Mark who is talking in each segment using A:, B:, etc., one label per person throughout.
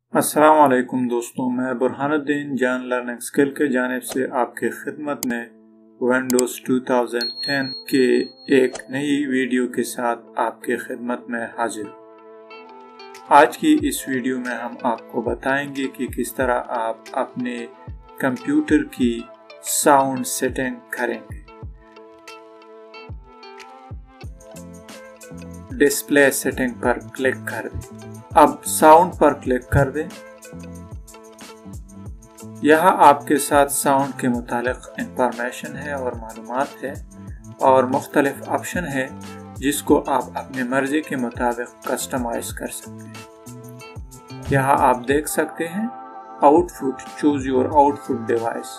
A: अस्सलाम वालेकुम दोस्तों, मैं बुरहानुद्दीन जान लर्निंग स्किल के जानिब से आपकी खिदमत में विंडोज़ 2010 के एक नई वीडियो के साथ आपकी खिदमत में हाजिर हूँ। आज की इस वीडियो में हम आपको बताएंगे कि किस तरह आप अपने कंप्यूटर की साउंड सेटिंग करेंगे। डिस्प्ले सेटिंग पर क्लिक कर दें। अब साउंड पर क्लिक कर दें। यहाँ आपके साथ साउंड के मुतालिक इंफॉर्मेशन है और मालूमात है और मुख्तलिफ ऑप्शन है जिसको आप अपनी मर्जी के मुताबिक कस्टमाइज कर सकते हैं। यहाँ आप देख सकते हैं output, choose your output device.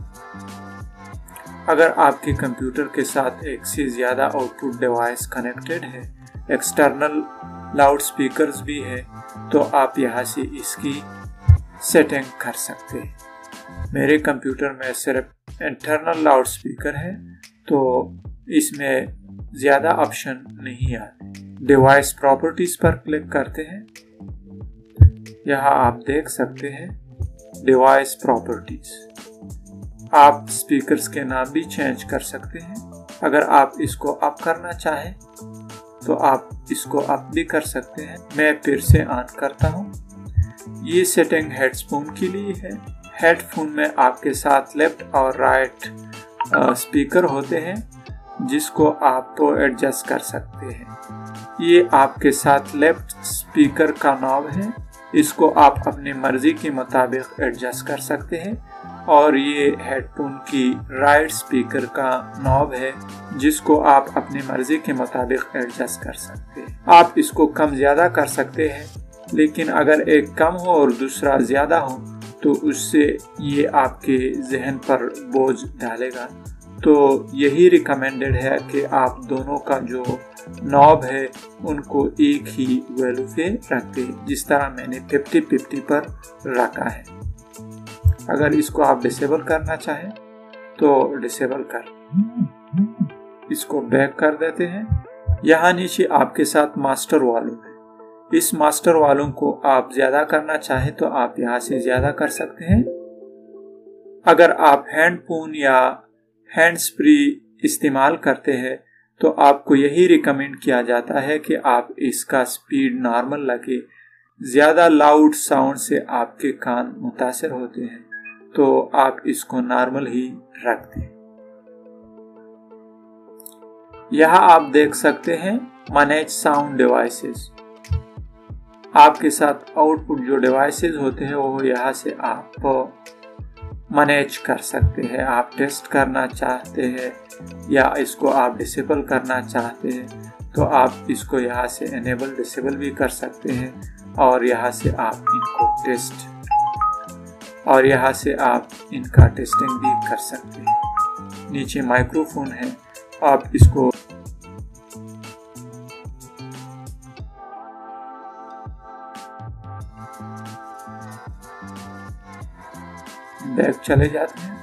A: अगर आपके कंप्यूटर के साथ एक से ज़्यादा आउटपुट डिवाइस कनेक्टेड है, एक्सटर्नल लाउड स्पीकर्स भी है, तो आप यहाँ से इसकी सेटिंग कर सकते हैं। मेरे कंप्यूटर में सिर्फ इंटरनल लाउड स्पीकर है, तो इसमें ज़्यादा ऑप्शन नहीं आते। डिवाइस प्रॉपर्टीज़ पर क्लिक करते हैं। यहाँ आप देख सकते हैं डिवाइस प्रॉपर्टीज़। आप स्पीकर्स के नाम भी चेंज कर सकते हैं। अगर आप इसको अप करना चाहें तो आप इसको अप भी कर सकते हैं। मैं फिर से ऑन करता हूँ। ये सेटिंग हेडफोन के लिए है। हेडफोन में आपके साथ लेफ्ट और राइट स्पीकर होते हैं जिसको आप एडजस्ट कर सकते हैं। ये आपके साथ लेफ्ट स्पीकर का नॉब है, इसको आप अपनी मर्जी के मुताबिक एडजस्ट कर सकते हैं। और ये हेडफोन की राइट स्पीकर का नॉब है जिसको आप अपनी मर्जी के मुताबिक एडजस्ट कर सकते हैं। आप इसको कम ज़्यादा कर सकते हैं, लेकिन अगर एक कम हो और दूसरा ज़्यादा हो तो उससे ये आपके जहन पर बोझ डालेगा। तो यही रिकमेंडेड है कि आप दोनों का जो नॉब है उनको एक ही वैल्यू पे रखें, जिस तरह मैंने 50-50 पर रखा है। अगर इसको आप डिसेबल करना चाहें तो डिसेबल कर इसको बैक कर देते हैं। यहाँ नीचे आपके साथ मास्टर वॉल्यूम है। इस मास्टर वॉल्यूम को आप ज्यादा करना चाहें तो आप यहाँ से ज्यादा कर सकते हैं। अगर आप हैंडफोन या हैंड्स फ्री इस्तेमाल करते हैं तो आपको यही रिकमेंड किया जाता है कि आप इसका स्पीड नॉर्मल रखें। ज्यादा लाउड साउंड से आपके कान मुतासर होते हैं, तो आप इसको नॉर्मल ही रख दें। यहाँ आप देख सकते हैं मैनेज साउंड डिवाइसेस। आपके साथ आउटपुट जो डिवाइसेस होते हैं वो यहाँ से आप मैनेज कर सकते हैं। आप टेस्ट करना चाहते हैं या इसको आप डिसेबल करना चाहते हैं तो आप इसको यहाँ से एनेबल डिसेबल भी कर सकते हैं। और यहाँ से आप इनको टेस्ट और यहाँ से आप इनका टेस्टिंग भी कर सकते हैं। नीचे माइक्रोफोन है, आप इसको बैक चले जाते हैं।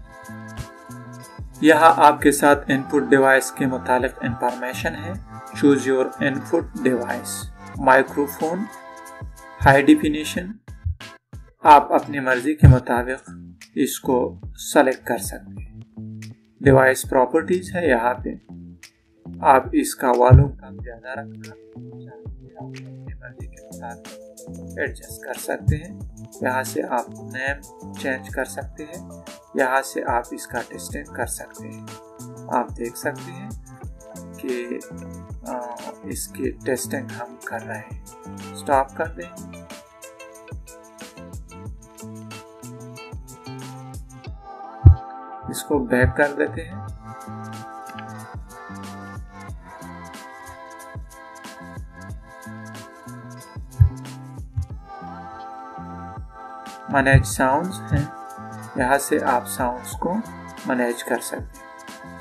A: यहाँ आपके साथ इनपुट डिवाइस के मुतालिक इंफॉर्मेशन है। Choose your input device, microphone, high definition. आप अपनी मर्जी के मुताबिक इसको सेलेक्ट कर सकते हैं। डिवाइस प्रॉपर्टीज है, यहाँ पे आप इसका वॉल्यूम कम ज़्यादा रखना चाहते हैं, आप अपनी मर्जी के मुताबिक एडजस्ट कर सकते हैं। यहाँ से आप नेम चेंज कर सकते हैं। यहाँ से आप इसका टेस्टिंग कर सकते हैं। आप देख सकते हैं कि इसकी टेस्टिंग हम कर रहे हैं। स्टॉप कर दें। इसको बैक कर देते हैं। मैनेज साउंड्स हैं, यहाँ से आप साउंड्स को मैनेज कर सकते हैं।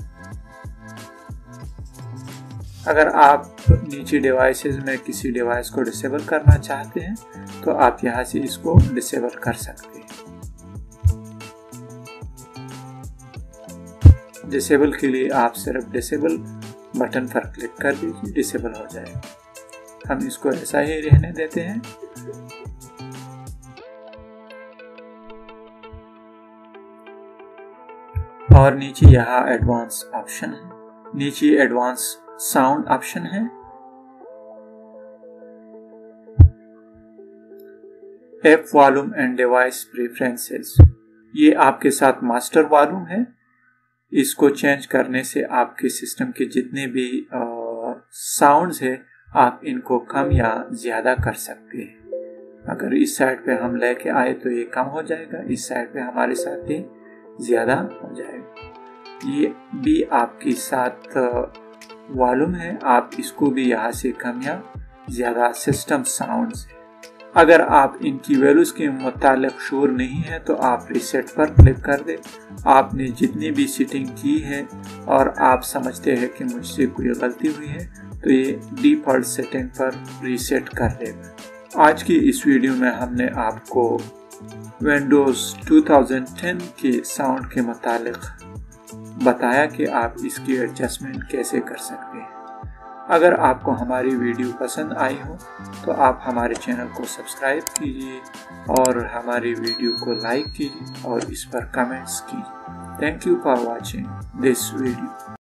A: अगर आप नीचे डिवाइसेस में किसी डिवाइस को डिसेबल करना चाहते हैं तो आप यहाँ से इसको डिसेबल कर सकते हैं। डिसेबल के लिए आप सिर्फ डिसेबल बटन पर क्लिक कर दीजिए, डिसेबल हो जाएगा। हम इसको ऐसा ही रहने देते हैं। और नीचे यहाँ एडवांस ऑप्शन है, नीचे एडवांस साउंड ऑप्शन है। App volume and device preferences, ये आपके साथ मास्टर वॉल्यूम है। इसको चेंज करने से आपके सिस्टम के जितने भी साउंड्स है आप इनको कम या ज़्यादा कर सकते हैं। अगर इस साइड पे हम लेके आए तो ये कम हो जाएगा, इस साइड पे हमारे साथ ये ज़्यादा हो जाएगा। ये भी आपके साथ वॉल्यूम है, आप इसको भी यहाँ से कम या ज़्यादा सिस्टम साउंड्स है। अगर आप इनकी वैल्यूज़ के मुतालिक श्योर नहीं है तो आप रीसेट पर क्लिक कर दें। आपने जितनी भी सेटिंग की है और आप समझते हैं कि मुझसे कोई गलती हुई है तो ये डिफ़ॉल्ट सेटिंग पर रीसेट कर देगा। आज की इस वीडियो में हमने आपको विंडोज़ 2010 के साउंड के मुतालिक बताया कि आप इसकी एडजस्टमेंट कैसे कर सकते हैं। अगर आपको हमारी वीडियो पसंद आई हो तो आप हमारे चैनल को सब्सक्राइब कीजिए और हमारी वीडियो को लाइक कीजिए और इस पर कमेंट्स कीजिए। Thank you for watching this video.